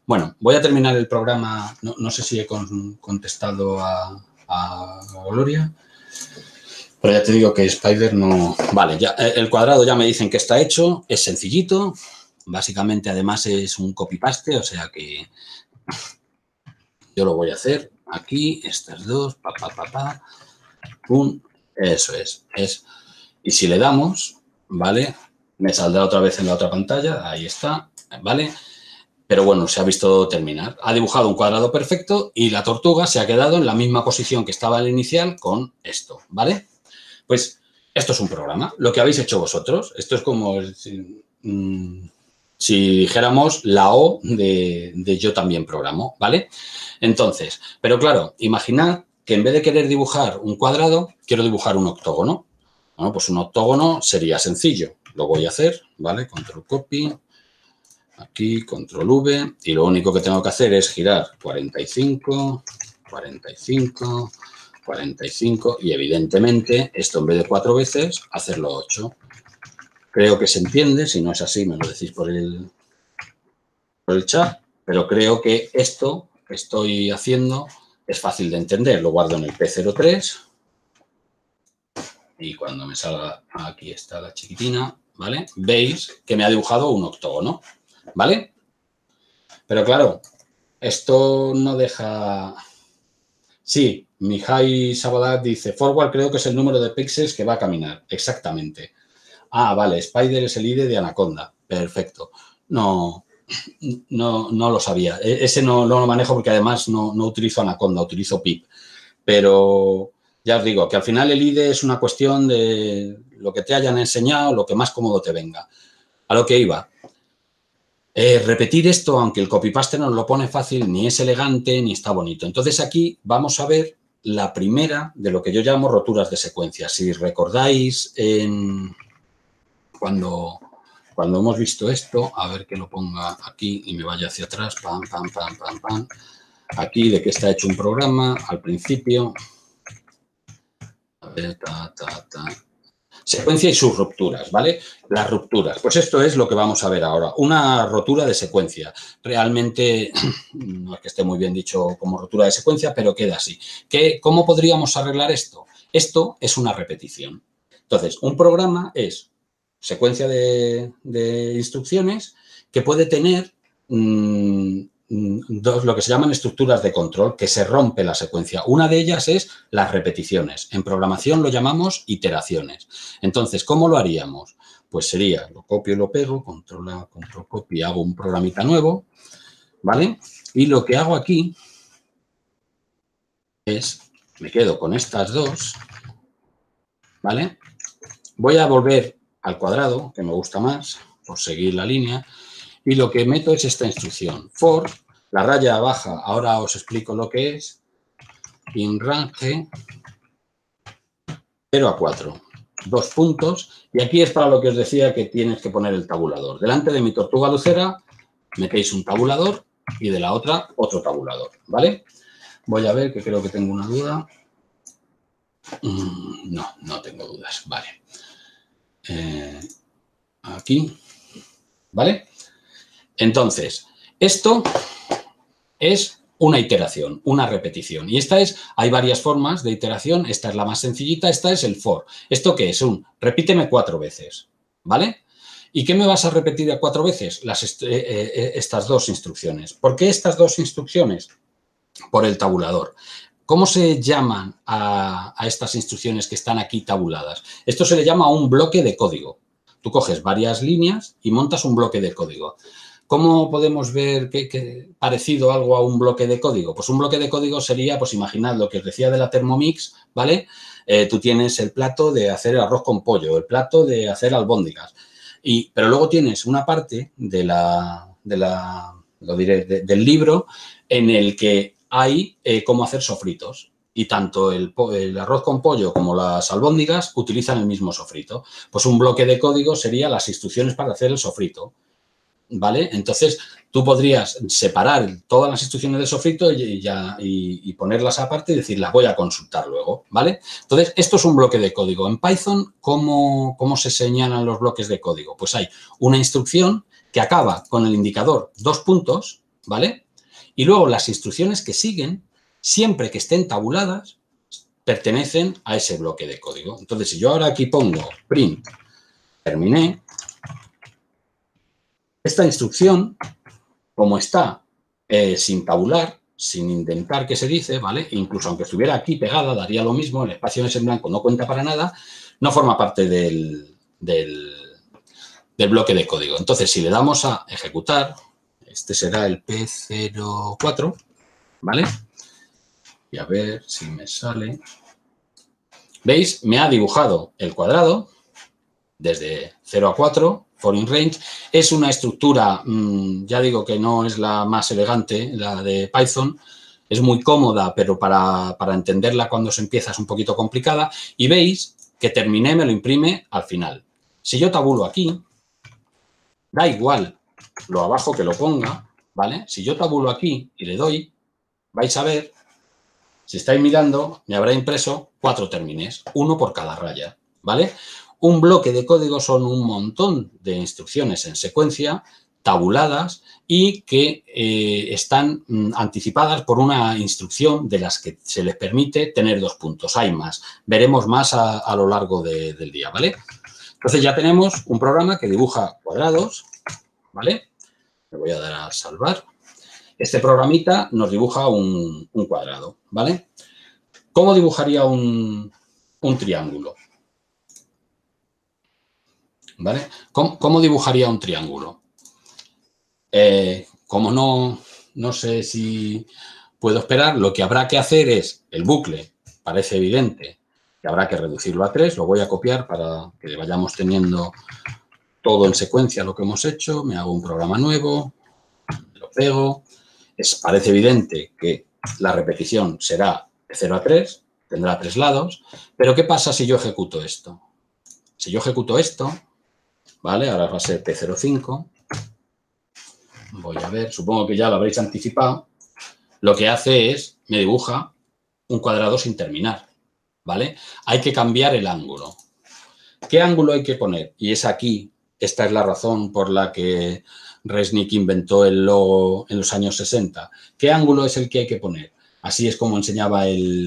Bueno, voy a terminar el programa. No sé si he contestado a Gloria. Pero ya te digo que Spider no... Vale, ya el cuadrado ya me dicen que está hecho. Es sencillito. Básicamente, además, es un copy-paste. O sea que yo lo voy a hacer aquí. Estas dos. Pum. Eso es. Y si le damos, ¿vale? Me saldrá otra vez en la otra pantalla. Ahí está. ¿Vale? Pero bueno, se ha visto terminar. Ha dibujado un cuadrado perfecto y la tortuga se ha quedado en la misma posición que estaba al inicial con esto, ¿vale? Pues esto es un programa, lo que habéis hecho vosotros. Esto es como si dijéramos la O de yo también programo, ¿vale? Entonces, pero claro, imaginad que en vez de querer dibujar un cuadrado, quiero dibujar un octógono. Bueno, pues un octógono sería sencillo. Lo voy a hacer, ¿vale? Control copy. Aquí, control V, y lo único que tengo que hacer es girar 45, 45, 45, y evidentemente esto en vez de 4 veces, hacerlo 8. Creo que se entiende, si no es así me lo decís por el chat, pero creo que esto que estoy haciendo es fácil de entender. Lo guardo en el P03 y cuando me salga, aquí está la chiquitina, ¿vale? Veis que me ha dibujado un octógono, ¿vale? Pero claro, esto no deja... Sí, Mihai Sabadat dice, forward creo que es el número de píxeles que va a caminar. Exactamente. Ah, vale, Spider es el ID de Anaconda. Perfecto. No lo sabía. Ese no lo manejo porque además no utilizo Anaconda, utilizo pip. Pero ya os digo que al final el ID es una cuestión de lo que te hayan enseñado, lo que más cómodo te venga. A lo que iba. Repetir esto, aunque el copy-paste no lo pone fácil, ni es elegante ni está bonito. Entonces, aquí vamos a ver la primera de lo que yo llamo roturas de secuencia. Si recordáis, cuando hemos visto esto, a ver que lo ponga aquí y me vaya hacia atrás, pam, pam, pam, pam, pam. Aquí de que está hecho un programa, al principio. A ver, secuencia y sus rupturas, ¿vale? Las rupturas. Pues esto es lo que vamos a ver ahora. Una rotura de secuencia. Realmente, no es que esté muy bien dicho como rotura de secuencia, pero queda así. ¿Cómo podríamos arreglar esto? Esto es una repetición. Entonces, un programa es secuencia de instrucciones que puede tener lo que se llaman estructuras de control, que se rompe la secuencia. Una de ellas es las repeticiones. En programación lo llamamos iteraciones. Entonces, ¿cómo lo haríamos? Pues sería, lo copio y lo pego, control A, control copy, hago un programita nuevo, ¿vale? Y lo que hago aquí es, me quedo con estas dos, ¿vale? Voy a volver al cuadrado, que me gusta más, por seguir la línea, y lo que meto es esta instrucción, for. La raya baja, ahora os explico lo que es, in range 0 a 4, 2 puntos, y aquí es para lo que os decía que tienes que poner el tabulador. Delante de mi tortuga lucera metéis un tabulador y de la otra otro tabulador, ¿vale? Voy a ver que creo que tengo una duda. No tengo dudas, vale. Aquí, ¿vale? Entonces, esto es una iteración, una repetición. Y hay varias formas de iteración. Esta es la más sencillita, esta es el for. ¿Esto qué es? Repíteme 4 veces, ¿vale? ¿Y qué me vas a repetir 4 veces? Estas dos instrucciones. ¿Por qué estas dos instrucciones? Por el tabulador. ¿Cómo se llaman a estas instrucciones que están aquí tabuladas? Esto se le llama un bloque de código. Tú coges varias líneas y montas un bloque de código. ¿Cómo podemos ver que parecido algo a un bloque de código? Pues un bloque de código sería, pues imaginad lo que os decía de la Thermomix, ¿vale? Tú tienes el plato de hacer arroz con pollo, el plato de hacer albóndigas. Pero luego tienes una parte del libro en el que hay cómo hacer sofritos. Y tanto el arroz con pollo como las albóndigas utilizan el mismo sofrito. Pues un bloque de código sería las instrucciones para hacer el sofrito, ¿vale? Entonces, tú podrías separar todas las instrucciones de sofrito y ponerlas aparte y decir, las voy a consultar luego, ¿vale? Entonces, esto es un bloque de código. En Python, ¿cómo se señalan los bloques de código? Pues hay una instrucción que acaba con el indicador 2 puntos, ¿vale? Y luego las instrucciones que siguen, siempre que estén tabuladas, pertenecen a ese bloque de código. Entonces, si yo ahora aquí pongo print, terminé, esta instrucción, como está sin tabular, sin indentar, que se dice, ¿vale? Incluso aunque estuviera aquí pegada, daría lo mismo, el espacio en blanco no cuenta para nada, no forma parte del bloque de código. Entonces, si le damos a ejecutar, este será el P04, ¿vale? Y a ver si me sale. ¿Veis? Me ha dibujado el cuadrado desde 0 a 4, foreign range. Es una estructura, ya digo que no es la más elegante, la de Python. Es muy cómoda, pero para entenderla cuando se empieza es un poquito complicada. Y veis que terminé, me lo imprime al final. Si yo tabulo aquí, da igual lo abajo que lo ponga, ¿vale? Si yo tabulo aquí y le doy, vais a ver, si estáis mirando, me habrá impreso 4 términes, uno por cada raya, ¿vale? Un bloque de código son un montón de instrucciones en secuencia, tabuladas y que están anticipadas por una instrucción de las que se les permite tener 2 puntos. Hay más. Veremos más a lo largo del día, ¿vale? Entonces ya tenemos un programa que dibuja cuadrados, ¿vale? Le voy a dar a salvar. Este programita nos dibuja un cuadrado, ¿vale? ¿Cómo dibujaría un triángulo? ¿Vale? ¿Cómo dibujaría un triángulo? Como no sé si puedo esperar, lo que habrá que hacer es el bucle, parece evidente, que habrá que reducirlo a 3, lo voy a copiar para que vayamos teniendo todo en secuencia lo que hemos hecho, me hago un programa nuevo, lo pego, parece evidente que la repetición será de 0 a 3, tendrá 3 lados, pero ¿qué pasa si yo ejecuto esto? Si yo ejecuto esto, ¿vale? Ahora va a ser P05, voy a ver, supongo que ya lo habréis anticipado, lo que hace es, me dibuja un cuadrado sin terminar, ¿vale? Hay que cambiar el ángulo. ¿Qué ángulo hay que poner? Y es aquí, esta es la razón por la que Resnick inventó el logo en los años 60. ¿Qué ángulo es el que hay que poner? Así es como enseñaba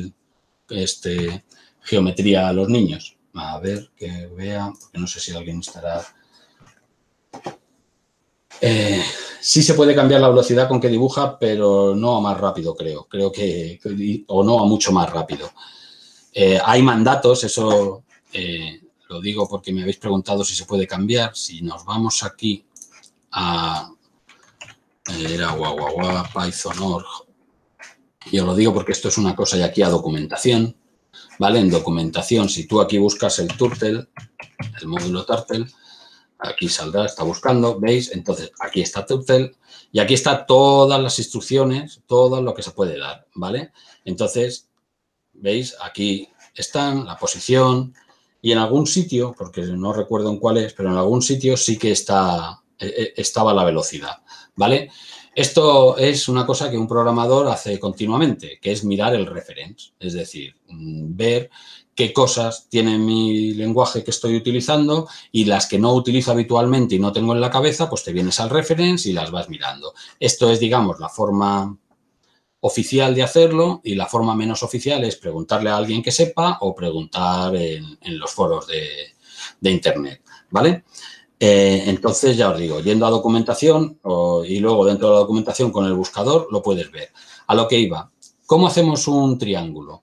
geometría a los niños. A ver, que vea, porque no sé si alguien estará... sí se puede cambiar la velocidad con que dibuja, pero no a más rápido, creo. Creo que o no a mucho más rápido. Hay mandatos, eso lo digo porque me habéis preguntado si se puede cambiar. Si nos vamos aquí a Python.org, y os lo digo porque esto es una cosa y aquí a documentación, ¿vale? En documentación, si tú aquí buscas el Turtle, el módulo Turtle, aquí saldrá, está buscando, ¿veis? Entonces, aquí está Turtle y aquí están todas las instrucciones, todo lo que se puede dar, ¿vale? Entonces, ¿veis? Aquí están, la posición y en algún sitio, porque no recuerdo en cuál es, pero en algún sitio sí que estaba la velocidad, ¿vale? Esto es una cosa que un programador hace continuamente, que es mirar el reference, es decir, ver qué cosas tiene mi lenguaje que estoy utilizando y las que no utilizo habitualmente y no tengo en la cabeza, pues te vienes al reference y las vas mirando. Esto es, digamos, la forma oficial de hacerlo y la forma menos oficial es preguntarle a alguien que sepa o preguntar en los foros de Internet, ¿vale? Entonces, ya os digo, yendo a documentación y luego dentro de la documentación con el buscador lo puedes ver. A lo que iba, ¿cómo hacemos un triángulo?